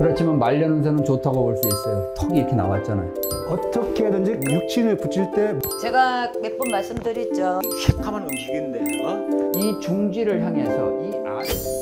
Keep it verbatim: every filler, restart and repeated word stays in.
그렇지만 말려놓은 좋다고 볼 수 있어요. 턱이 이렇게 나왔잖아요. 어떻게든지 육친을 붙일 때 제가 몇 번 말씀드렸죠. 새카만 음식인데 어? 이 중지를 향해서 이 알